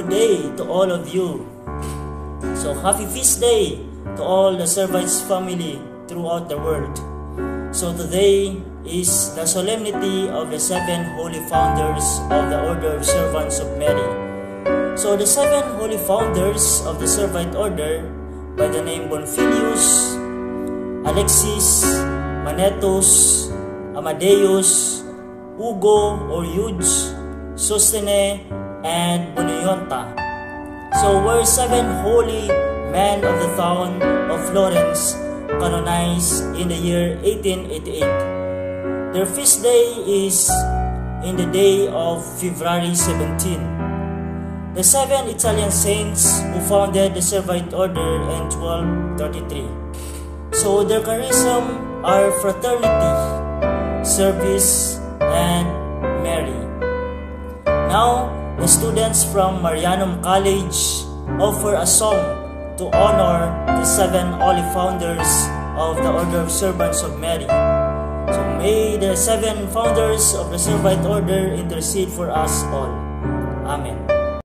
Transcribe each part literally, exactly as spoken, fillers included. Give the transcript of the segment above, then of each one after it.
good day to all of you. So happy feast day to all the Servites family throughout the world. So today is the solemnity of the seven holy founders of the Order of Servants of Mary. So the seven holy founders of the Servite Order by the name Bonfilius, Alexis, Manetus, Amadeus, Ugo or Eudes, Sostene, and Bonionta. So were seven holy men of the town of Florence canonized in the year eighteen eighty-eight. Their feast day is in the day of February seventeenth. The seven Italian saints who founded the Servite Order in twelve thirty-three. So their charism are fraternity, service, and Mary. Now, the students from Marianum College offer a song to honor the seven holy founders of the Order of Servants of Mary. So may the seven founders of the Servite Order intercede for us all. Amen.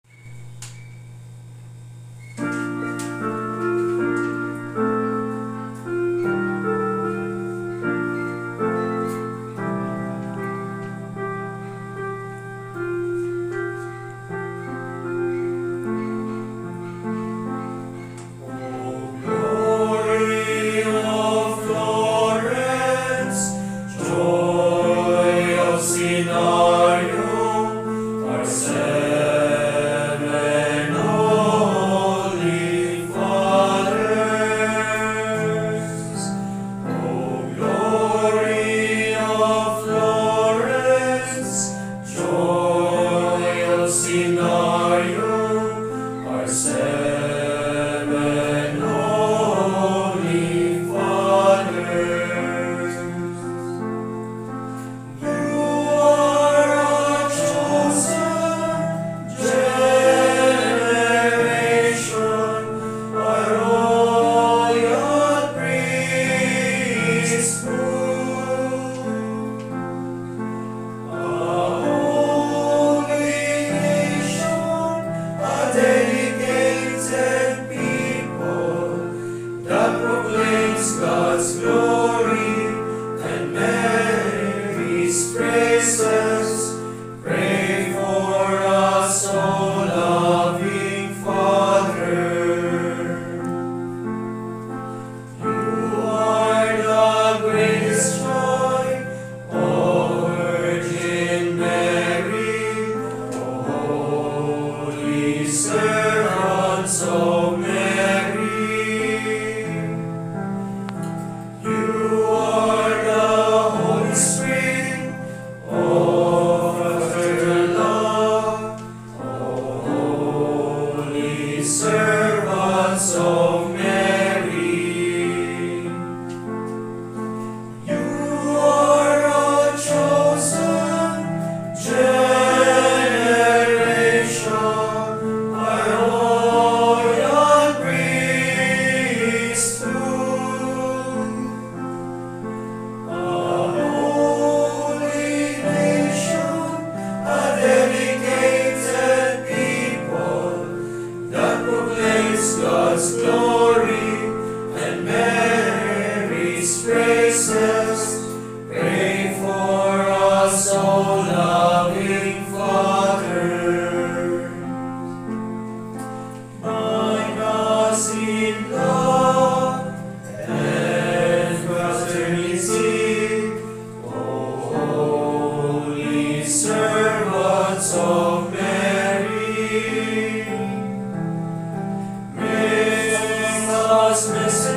God's glory and Mary's praises. Pray for us, O loving Father. You are the greatest joy, O Virgin Mary, O holy servants of Mary. Servants of Mary, you are a chosen generation, a royal priesthood, a holy nation, a dedicated people that proclaims God's glory and Mary's praises. Pray for us, O loving Father. Bind us in love and fraternity, O holy servants of Mary. Messengers